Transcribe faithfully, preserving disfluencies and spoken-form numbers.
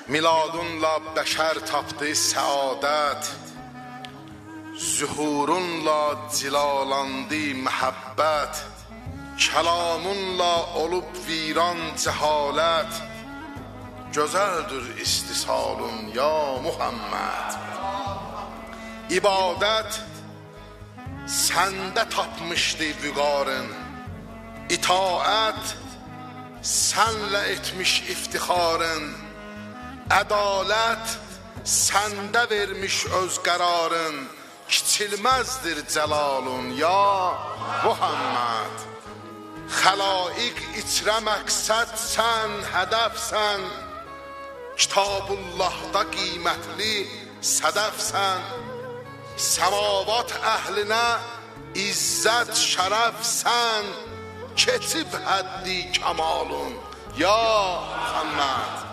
Miladunla bəşər tapdı səadət, zühurunla cilalandı məhəbbət, kəlamunla olub viran cəhalət, gözəldir istisalun ya Muhammed. İbadət səndə tapmışdı vüqarın, itaət sənlə etmiş iftixarın, ədalət səndə vermiş öz qərarın, kiçilməzdir cəlalun ya Muhammed. Xəlaiq içrə məqsəd sən, hədəf sən, Kitabullahda qiymətli sədəf sən, səmavat əhlinə izzət şərəf sən, keçib həddi kəmalun ya Muhammed.